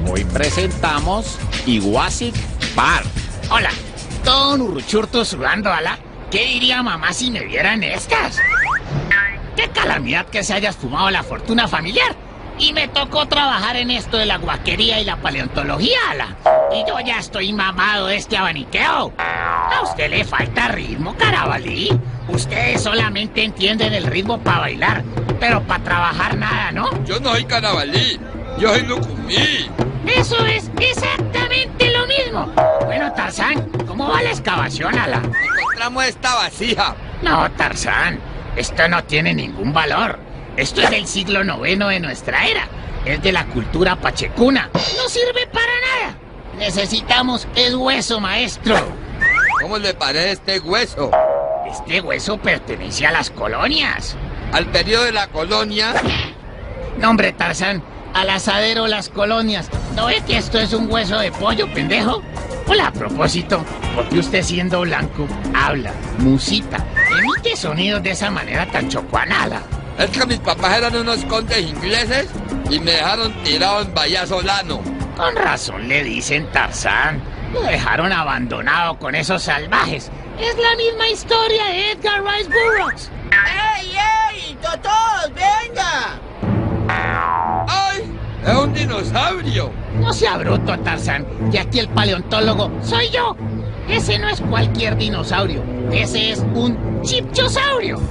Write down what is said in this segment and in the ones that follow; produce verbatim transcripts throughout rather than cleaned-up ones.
Hoy presentamos Iguacic Bar. Hola, don Urruchurto sudando, ala. ¿Qué diría mamá si me vieran estas? Qué calamidad que se haya esfumado la fortuna familiar. Y me tocó trabajar en esto de la guaquería y la paleontología, ala. Y yo ya estoy mamado de este abaniqueo. A usted le falta ritmo, Carabalí. Ustedes solamente entienden el ritmo para bailar, pero para trabajar nada, ¿no? Yo no soy Carabalí, yo soy Lucumí. Eso es exactamente lo mismo. Bueno, Tarzán, ¿cómo va la excavación, ala? Encontramos esta vasija. No, Tarzán, esto no tiene ningún valor. Esto es del siglo noveno de nuestra era. Es de la cultura pachecuna. No sirve para nada. Necesitamos el hueso, maestro. ¿Cómo le parece este hueso? Este hueso pertenece a las colonias. ¿Al periodo de la colonia? No, hombre, Tarzán, al asadero las colonias. ¿No ve que esto es un hueso de pollo, pendejo? Hola, a propósito, ¿por qué usted siendo blanco habla, musita, emite sonidos de esa manera tan chocuanada? Es que mis papás eran unos condes ingleses y me dejaron tirado en Bahía Solano. Con razón le dicen Tarzán. Lo dejaron abandonado con esos salvajes. Es la misma historia de Edgar Rice Burroughs. ¡Ey, ey! ¡Totos, venga! ¡Ay! ¡Es un dinosaurio! No sea bruto, Tarzán, que aquí el paleontólogo soy yo. Ese no es cualquier dinosaurio. Ese es un chipchosaurio.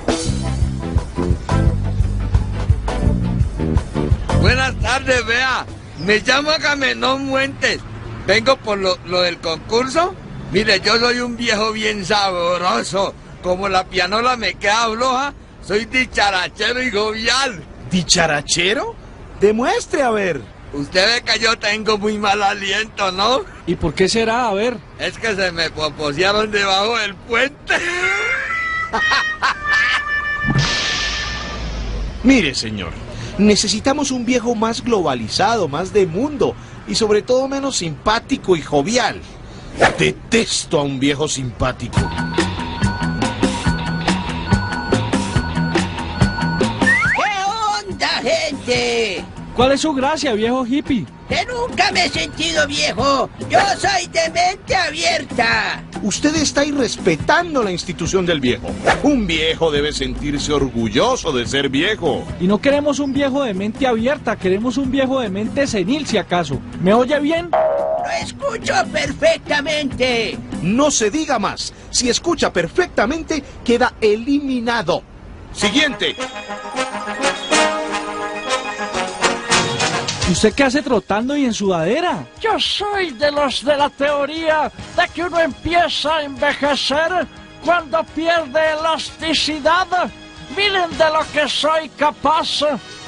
Buenas tardes, vea. Me llamo Agamenón Muentes. Vengo por lo, lo del concurso. Mire, yo soy un viejo bien sabroso. Como la pianola me queda floja, soy dicharachero y jovial. ¿Dicharachero? Demuestre, a ver. Usted ve que yo tengo muy mal aliento, ¿no? ¿Y por qué será? A ver. Es que se me poposearon debajo del puente. Mire, señor, necesitamos un viejo más globalizado, más de mundo y sobre todo menos simpático y jovial. Detesto a un viejo simpático. ¿Qué onda, gente? ¿Cuál es su gracia, viejo hippie? Que nunca me he sentido viejo. Yo soy de mente abierta. Usted está irrespetando la institución del viejo. Un viejo debe sentirse orgulloso de ser viejo. Y no queremos un viejo de mente abierta, queremos un viejo de mente senil, si acaso. ¿Me oye bien? Lo escucho perfectamente. No se diga más. Si escucha perfectamente, queda eliminado. Siguiente. ¿Y usted qué hace trotando y en sudadera? Yo soy de los de la teoría de que uno empieza a envejecer cuando pierde elasticidad. Miren de lo que soy capaz.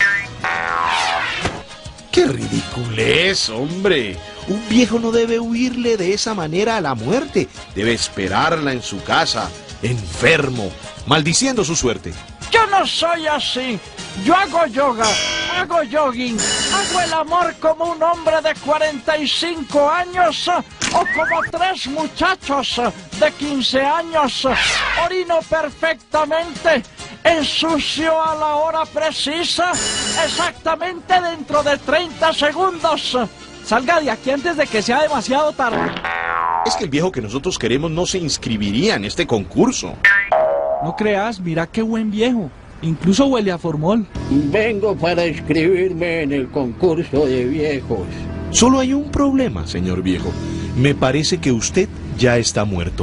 ¡Qué ridiculez, hombre! Un viejo no debe huirle de esa manera a la muerte. Debe esperarla en su casa, enfermo, maldiciendo su suerte. Yo no soy así. Yo hago yoga, hago jogging, hago el amor como un hombre de cuarenta y cinco años o como tres muchachos de quince años. Orino perfectamente, ensucio a la hora precisa, exactamente dentro de treinta segundos. Salga de aquí antes de que sea demasiado tarde. Es que el viejo que nosotros queremos no se inscribiría en este concurso. No creas, mira qué buen viejo. Incluso huele a formol. Vengo para inscribirme en el concurso de viejos. Solo hay un problema, señor viejo. Me parece que usted ya está muerto.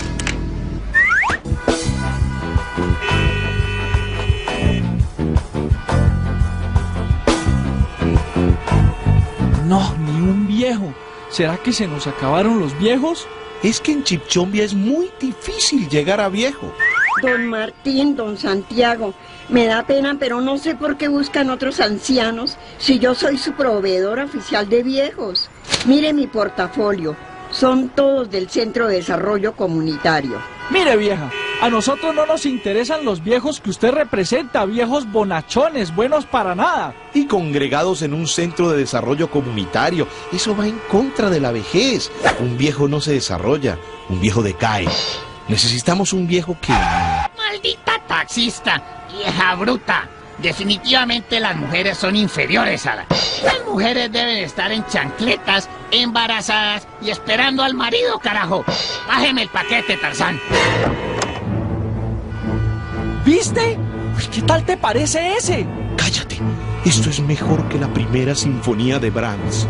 No, ni un viejo. ¿Será que se nos acabaron los viejos? Es que en Chipchombia es muy difícil llegar a viejo. Don Martín, don Santiago, me da pena, pero no sé por qué buscan otros ancianos si yo soy su proveedor oficial de viejos. Mire mi portafolio, son todos del Centro de Desarrollo Comunitario. Mire, vieja, a nosotros no nos interesan los viejos que usted representa, viejos bonachones, buenos para nada. Y congregados en un centro de desarrollo comunitario, eso va en contra de la vejez. Un viejo no se desarrolla, un viejo decae. Necesitamos un viejo que... Maldita taxista, vieja bruta. definitivamente las mujeres son inferiores a la... Las mujeres deben estar en chancletas, embarazadas y esperando al marido, carajo. Bájeme el paquete, Tarzán. ¿Viste? Uy, ¿qué tal te parece ese? Cállate, esto es mejor que la primera sinfonía de Brahms.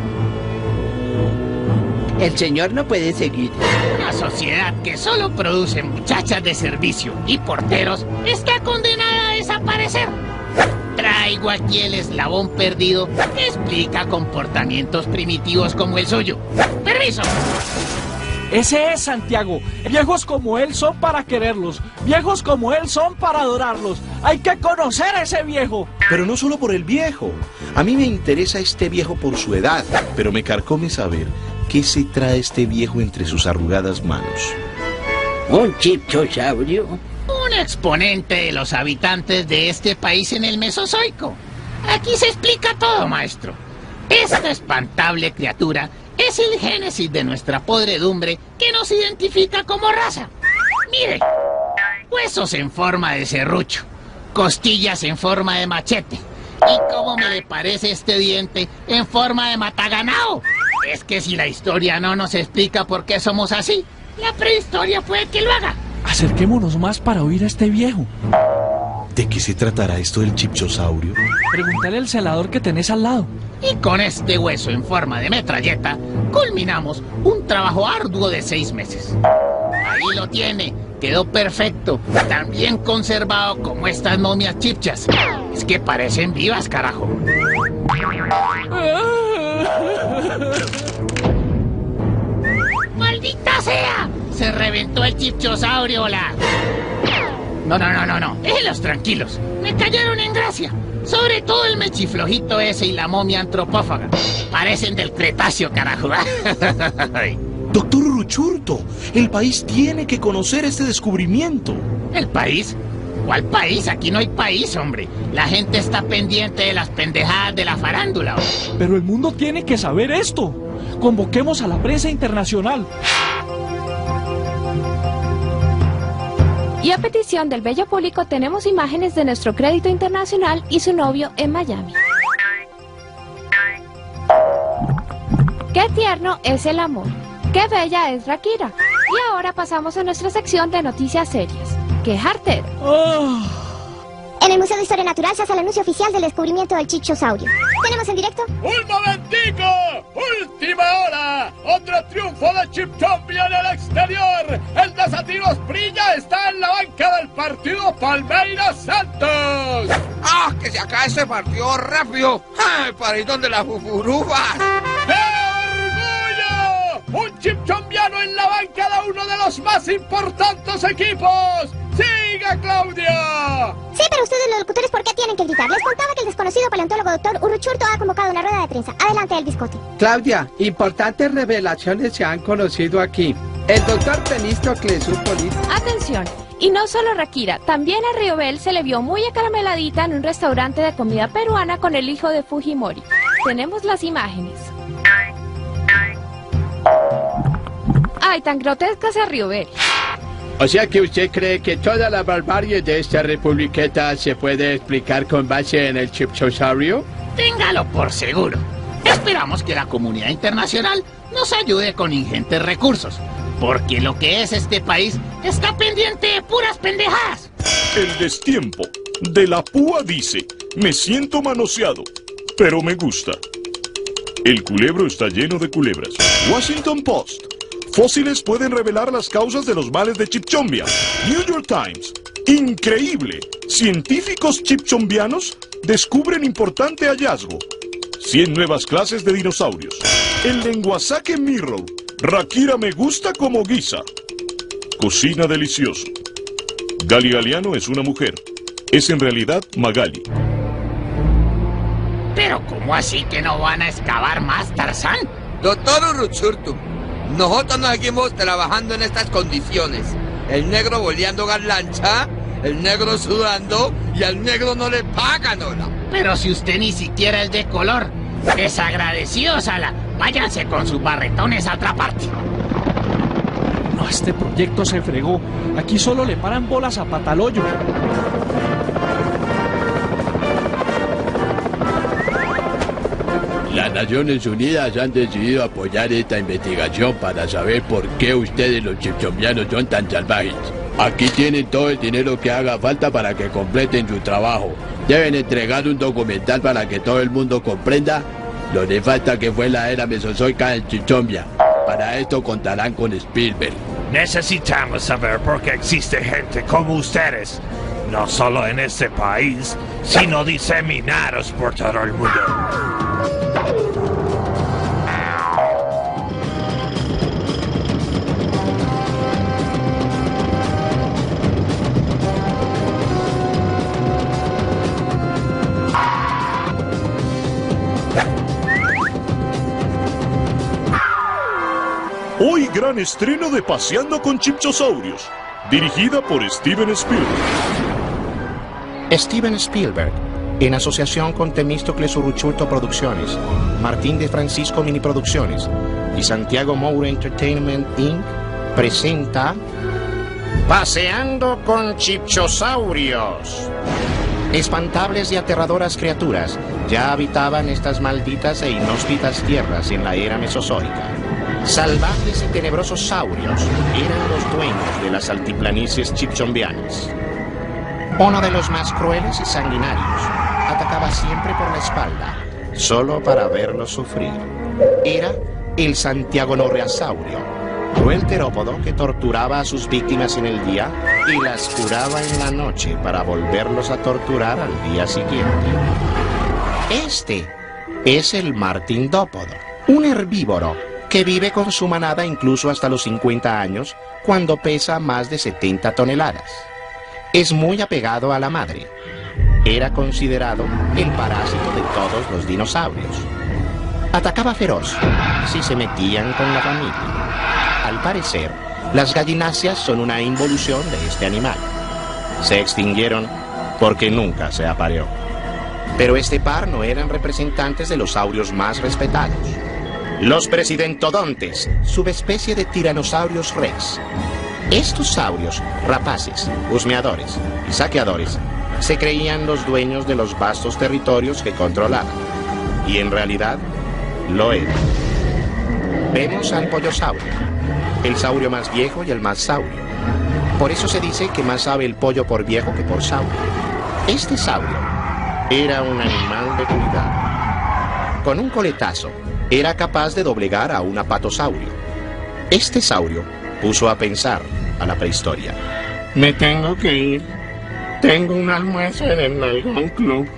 El señor no puede seguir. Una sociedad que solo produce muchachas de servicio y porteros está condenada a desaparecer. Traigo aquí el eslabón perdido que explica comportamientos primitivos como el suyo. ¡Permiso! Ese es Santiago. Viejos como él son para quererlos. Viejos como él son para adorarlos. Hay que conocer a ese viejo. Pero no solo por el viejo. A mí me interesa este viejo por su edad, pero me carcome saber qué se trae este viejo entre sus arrugadas manos. ¿Un chipchosaurio? Un exponente de los habitantes de este país en el Mesozoico. Aquí se explica todo, maestro. Esta espantable criatura es el génesis de nuestra podredumbre que nos identifica como raza. Mire, huesos en forma de serrucho, costillas en forma de machete. ¿Y cómo me le parece este diente en forma de mataganao? Es que si la historia no nos explica por qué somos así, la prehistoria puede que lo haga. Acerquémonos más para oír a este viejo. ¿De qué se tratará esto del chipchosaurio? Pregúntale al celador que tenés al lado. Y con este hueso en forma de metralleta, culminamos un trabajo arduo de seis meses. Ahí lo tiene, quedó perfecto, tan bien conservado como estas momias chipchas. Es que parecen vivas, carajo. ¡Maldita sea! Se reventó el chipchosaurio, la... No, no, no, no, no, déjenlos tranquilos. Me cayeron en gracia. Sobre todo el mechiflojito ese y la momia antropófaga. Parecen del Cretáceo, carajo. Doctor Uruchurto, el país tiene que conocer este descubrimiento. ¿El país? ¿Cuál país? Aquí no hay país, hombre. La gente está pendiente de las pendejadas de la farándula. Pero el mundo tiene que saber esto. Convoquemos a la prensa internacional. Y a petición del bello público tenemos imágenes de nuestro crédito internacional y su novio en Miami. Qué tierno es el amor. Qué bella es Rakira. Y ahora pasamos a nuestra sección de noticias serias. ¡Qué jartero! Oh. En el Museo de Historia Natural se hace el anuncio oficial del descubrimiento del chipchosaurio. ¿Tenemos en directo? ¡Un momentico! ¡Última hora! ¡Otro triunfo de Chipchombia en el exterior! ¡El Desatinos Prilla está en la banca del partido Palmeiras Santos! ¡Ah, que se acabe ese partido rápido! ¡Ay, para ir donde las fufurufas! ¡Qué orgullo! ¡Un chipchombiano en la banca de uno de los más importantes equipos! ¡Siga, Claudia! Sí, pero ustedes los locutores, ¿por qué tienen que gritar? Les contaba que el desconocido paleontólogo doctor Uruchurto ha convocado una rueda de prensa. Adelante, el biscote. Claudia, importantes revelaciones se han conocido aquí. El doctor Temístocles Upolit... Atención, y no solo Rakira, también a Riobel se le vio muy acarameladita en un restaurante de comida peruana con el hijo de Fujimori. Tenemos las imágenes. Ay, tan grotesca esa Riobel. O sea que usted cree que toda la barbarie de esta republiqueta se puede explicar con base en el chipchosaurio. Téngalo por seguro. Esperamos que la comunidad internacional nos ayude con ingentes recursos, porque lo que es este país está pendiente de puras pendejadas. El destiempo de la púa dice: me siento manoseado, pero me gusta. El culebro está lleno de culebras. Washington Post. Fósiles pueden revelar las causas de los males de Chipchombia. New York Times. Increíble. Científicos chipchombianos descubren importante hallazgo. cien nuevas clases de dinosaurios. El lenguasaque Mirror. Rakira me gusta como guisa. Cocina delicioso. Gali Galiano es una mujer. Es en realidad Magali. Pero ¿cómo así que no van a excavar más, Tarzán? Doctor Uruchurtu, nosotros nos seguimos trabajando en estas condiciones. El negro boleando garlancha, el negro sudando y al negro no le pagan, hola. Pero si usted ni siquiera es de color. Desagradecidos, Sala. Váyanse con sus barretones a otra parte. No, este proyecto se fregó. Aquí solo le paran bolas a Pataloyo. Las Naciones Unidas han decidido apoyar esta investigación para saber por qué ustedes los chipchombianos son tan salvajes. Aquí tienen todo el dinero que haga falta para que completen su trabajo. Deben entregar un documental para que todo el mundo comprenda lo nefasta que fue la era mesozoica en Chipchombia. Para esto contarán con Spielberg. Necesitamos saber por qué existe gente como ustedes, no solo en este país, sino diseminados por todo el mundo. Hoy gran estreno de Paseando con Chipchosaurios, dirigida por Steven Spielberg. Steven Spielberg, en asociación con Temístocles Urruchurto Producciones, Martín de Francisco Mini Producciones y Santiago Moure Entertainment incorporated, presenta Paseando con Chipchosaurios. Espantables y aterradoras criaturas ya habitaban estas malditas e inhóspitas tierras en la era mesozoica. Salvajes y tenebrosos saurios eran los dueños de las altiplanicies chipchombianas. Uno de los más crueles y sanguinarios atacaba siempre por la espalda, solo para verlos sufrir. Era el santiagonorreasaurio, cruel terópodo que torturaba a sus víctimas en el día y las curaba en la noche para volverlos a torturar al día siguiente. Este es el martindópodo, un herbívoro que vive con su manada incluso hasta los cincuenta años, cuando pesa más de setenta toneladas. Es muy apegado a la madre. Era considerado el parásito de todos los dinosaurios. Atacaba feroz si se metían con la familia. Al parecer, las gallináceas son una involución de este animal. Se extinguieron porque nunca se apareó. Pero este par no eran representantes de los saurios más respetados. Los presidentodontes, subespecie de tiranosaurios rex. Estos saurios, rapaces, husmeadores y saqueadores, se creían los dueños de los vastos territorios que controlaban. Y en realidad, lo eran. Vemos al pollosaurio, el saurio más viejo y el más saurio. Por eso se dice que más sabe el pollo por viejo que por saurio. Este saurio era un animal de cuidado. Con un coletazo, era capaz de doblegar a un apatosaurio. Este saurio puso a pensar a la prehistoria. Me tengo que ir. Tengo un almuerzo en el Nalgón Club.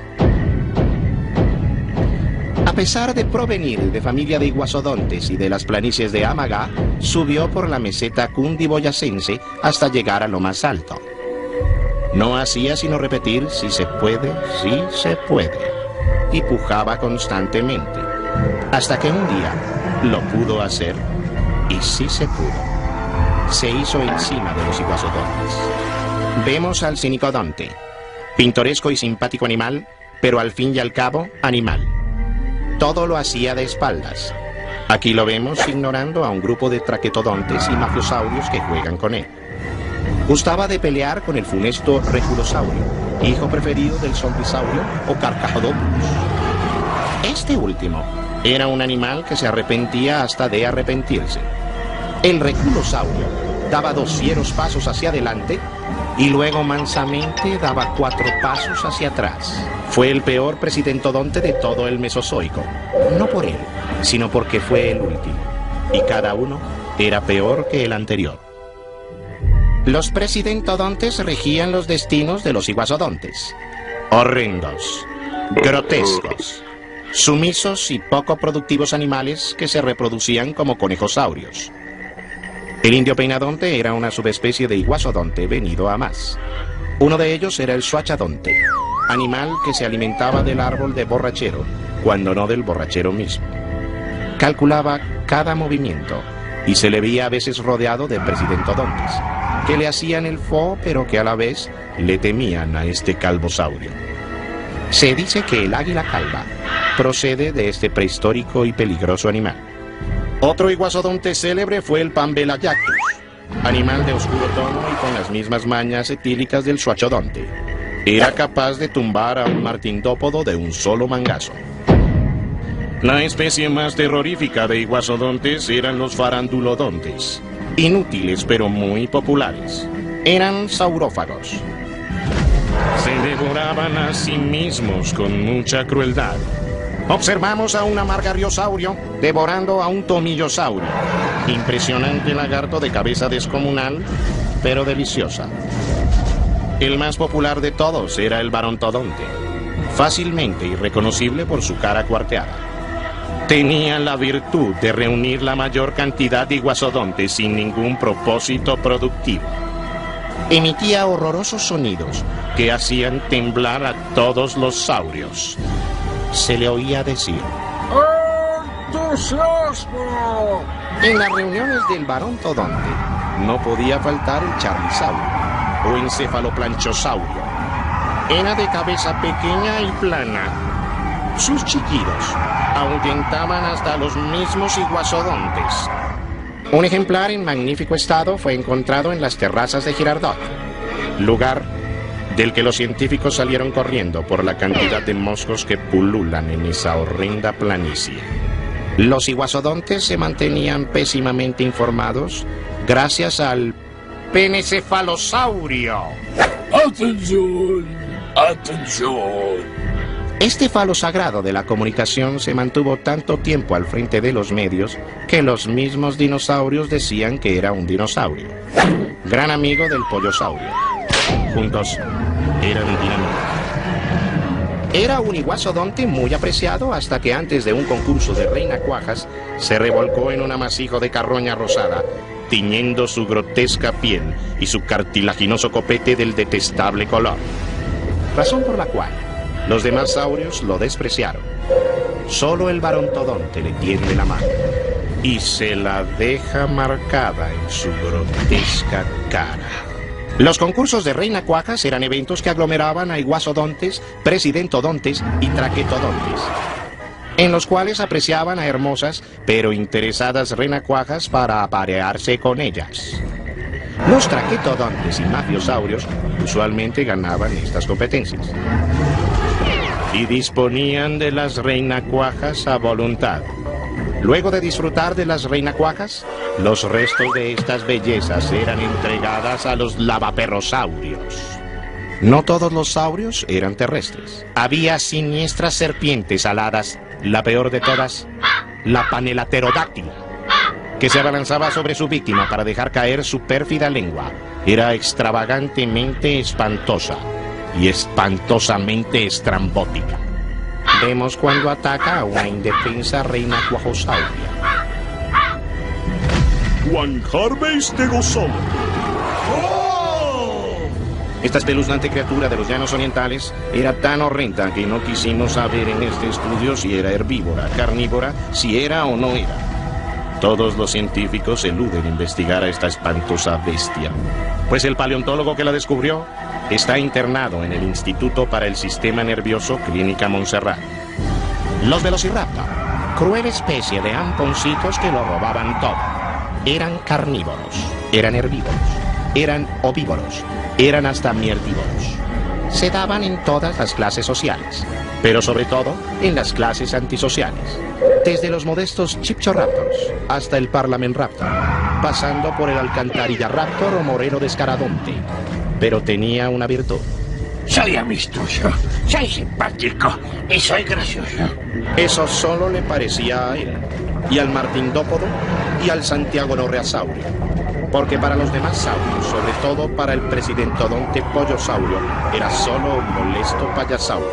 A pesar de provenir de familia de iguazodontes y de las planicies de Amagá, subió por la meseta cundiboyacense hasta llegar a lo más alto. No hacía sino repetir si se puede, si se puede, y pujaba constantemente. Hasta que un día lo pudo hacer, y sí se pudo. Se hizo encima de los iguazodontes. Vemos al cinicodonte, pintoresco y simpático animal, pero al fin y al cabo, animal. Todo lo hacía de espaldas. Aquí lo vemos ignorando a un grupo de traquetodontes y mafiosaurios que juegan con él. Gustaba de pelear con el funesto reculosaurio, hijo preferido del zombisaurio o carcajodopus. Este último era un animal que se arrepentía hasta de arrepentirse. El reculosaurio daba dos fieros pasos hacia adelante y luego mansamente daba cuatro pasos hacia atrás. Fue el peor presidentodonte de todo el Mesozoico. No por él, sino porque fue el último. Y cada uno era peor que el anterior. Los presidentodontes regían los destinos de los iguazodontes. Horrendos, grotescos, sumisos y poco productivos animales que se reproducían como conejosaurios. El indio peinadonte era una subespecie de iguazodonte venido a más. Uno de ellos era el suachadonte, animal que se alimentaba del árbol de borrachero, cuando no del borrachero mismo. Calculaba cada movimiento y se le veía a veces rodeado de presidentodontes, que le hacían el fo, pero que a la vez le temían a este calvosaurio. Se dice que el águila calva procede de este prehistórico y peligroso animal. Otro iguazodonte célebre fue el Pambelayactus, animal de oscuro tono y con las mismas mañas etílicas del suachodonte. Era capaz de tumbar a un martindópodo de un solo mangazo. La especie más terrorífica de iguazodontes eran los farandulodontes. Inútiles pero muy populares. Eran saurófagos. Se devoraban a sí mismos con mucha crueldad. Observamos a un amargariosaurio devorando a un tomillosaurio. Impresionante lagarto de cabeza descomunal, pero deliciosa. El más popular de todos era el barontodonte, fácilmente irreconocible por su cara cuarteada. Tenía la virtud de reunir la mayor cantidad de iguazodontes sin ningún propósito productivo. Emitía horrorosos sonidos que hacían temblar a todos los saurios. Se le oía decir: ¡entusiasmo! En las reuniones del barontodonte no podía faltar el charlisaurio o encefaloplanchosaurio. Era de cabeza pequeña y plana. Sus chillidos ahuyentaban hasta los mismos iguazodontes. Un ejemplar en magnífico estado fue encontrado en las terrazas de Girardot, lugar del que los científicos salieron corriendo por la cantidad de moscos que pululan en esa horrenda planicie. Los iguazodontes se mantenían pésimamente informados gracias al penecefalosaurio. ¡Atención! ¡Atención! Este falo sagrado de la comunicación se mantuvo tanto tiempo al frente de los medios que los mismos dinosaurios decían que era un dinosaurio. Gran amigo del pollosaurio. Juntos eran dinámicos. Era un iguazodonte muy apreciado hasta que antes de un concurso de reinacuajas se revolcó en un amasijo de carroña rosada, tiñendo su grotesca piel y su cartilaginoso copete del detestable color. Razón por la cual los demás saurios lo despreciaron. Solo el barontodonte le tiende la mano y se la deja marcada en su grotesca cara. Los concursos de reinacuajas eran eventos que aglomeraban a iguazodontes, presidentodontes y traquetodontes, en los cuales apreciaban a hermosas pero interesadas reinacuajas para aparearse con ellas. Los traquetodontes y mafiosaurios usualmente ganaban estas competencias y disponían de las reinacuajas a voluntad. Luego de disfrutar de las reinacuajas, los restos de estas bellezas eran entregadas a los lavaperrosaurios. No todos los saurios eran terrestres. Había siniestras serpientes aladas, la peor de todas, la panelaterodáctila, que se abalanzaba sobre su víctima para dejar caer su pérfida lengua. Era extravagantemente espantosa y espantosamente estrambótica. Vemos cuando ataca a una indefensa reinacuajosauria. Juan Harvey Stegosaurio. Esta espeluznante criatura de los llanos orientales era tan horrenda que no quisimos saber en este estudio si era herbívora, carnívora, si era o no era. Todos los científicos eluden investigar a esta espantosa bestia, pues el paleontólogo que la descubrió está internado en el Instituto para el Sistema Nervioso Clínica Montserrat. Los velociraptor, cruel especie de amponcitos que lo robaban todo. Eran carnívoros, eran herbívoros, eran ovívoros, eran hasta mierdívoros. Se daban en todas las clases sociales, pero sobre todo en las clases antisociales. Desde los modestos Chipchoraptors hasta el Parlamentraptor, pasando por el Alcantarillaraptor o Moreno Descaradonte. Pero tenía una virtud. Soy amistoso, soy simpático y soy gracioso. Eso solo le parecía a él, y al Martindópodo y al Santiagonorreasaurio. Porque para los demás saurios, sobre todo para el presidentodonte pollosaurio, era solo un molesto payasaurio.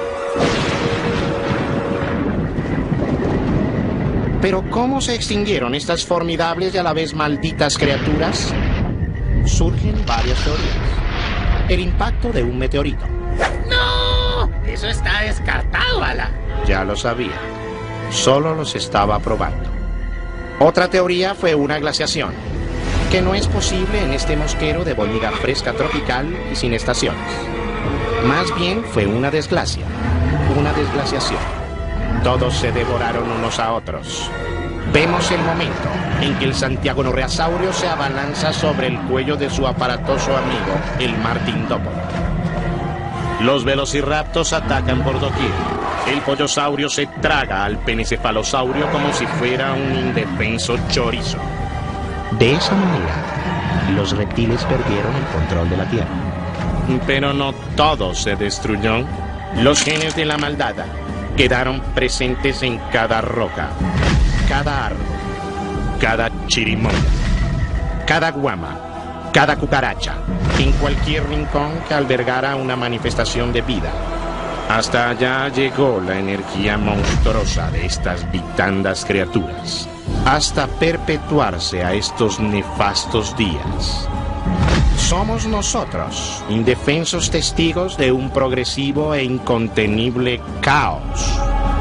Pero ¿cómo se extinguieron estas formidables y a la vez malditas criaturas? Surgen varias teorías. El impacto de un meteorito. ¡No! Eso está descartado, Ala. Ya lo sabía. Solo los estaba probando. Otra teoría fue una glaciación, que no es posible en este mosquero de bonita fresca tropical y sin estaciones. Más bien fue una desglacia, una desglaciación. Todos se devoraron unos a otros. Vemos el momento en que el Santiagonorreasaurio se abalanza sobre el cuello de su aparatoso amigo, el Martindópodo. Los velociraptors atacan por doquier. El pollosaurio se traga al penecefalosaurio como si fuera un indefenso chorizo. De esa manera, los reptiles perdieron el control de la Tierra. Pero no todo se destruyó. Los genes de la maldad quedaron presentes en cada roca, cada árbol, cada chirimoya, cada guama, cada cucaracha, en cualquier rincón que albergara una manifestación de vida. Hasta allá llegó la energía monstruosa de estas vitandas criaturas, hasta perpetuarse a estos nefastos días. Somos nosotros, indefensos testigos de un progresivo e incontenible caos.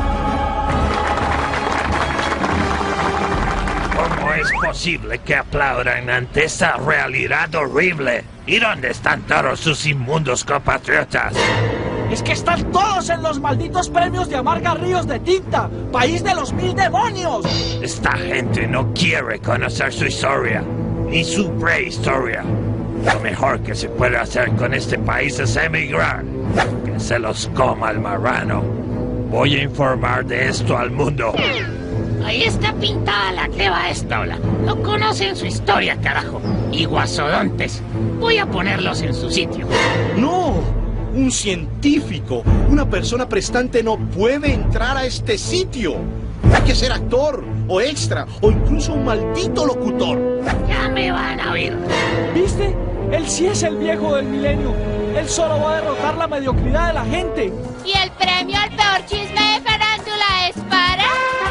¿Cómo es posible que aplaudan ante esta realidad horrible? ¿Y dónde están todos sus inmundos compatriotas? Es que están todos en los malditos premios de Amarga Ríos de Tinta, país de los mil demonios. Esta gente no quiere conocer su historia, ni su prehistoria. Lo mejor que se puede hacer con este país es emigrar. Que se los coma el marrano. Voy a informar de esto al mundo. Ahí está pintada la gleba esta ola. No conocen su historia, carajo. Iguazodontes. Voy a ponerlos en su sitio. ¡No! Un científico, una persona prestante no puede entrar a este sitio. Hay que ser actor, o extra, o incluso un maldito locutor. Ya me van a oír. ¿Viste? Él sí es el viejo del milenio. Él solo va a derrotar la mediocridad de la gente. ¿Y el premio al peor chisme de farándula es para...?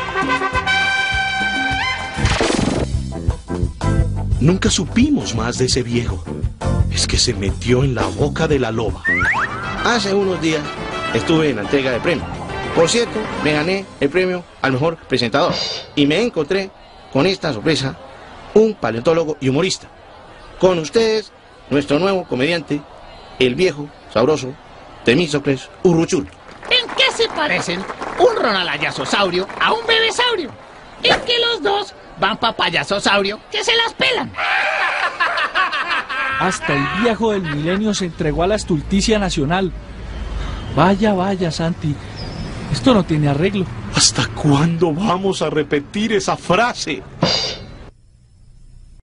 Nunca supimos más de ese viejo. Es que se metió en la boca de la loba. Hace unos días estuve en la entrega de premio. Por cierto, me gané el premio al mejor presentador. Y me encontré con esta sorpresa, un paleontólogo y humorista. Con ustedes, nuestro nuevo comediante, el viejo, sabroso, Temístocles Urruchurtu. ¿En qué se parecen un ronaldayasosaurio a un bebesaurio? En que los dos van pa' payasosaurio que se las pelan. Hasta el viejo del milenio se entregó a la estulticia nacional. Vaya, vaya, Santi. Esto no tiene arreglo. ¿Hasta cuándo vamos a repetir esa frase?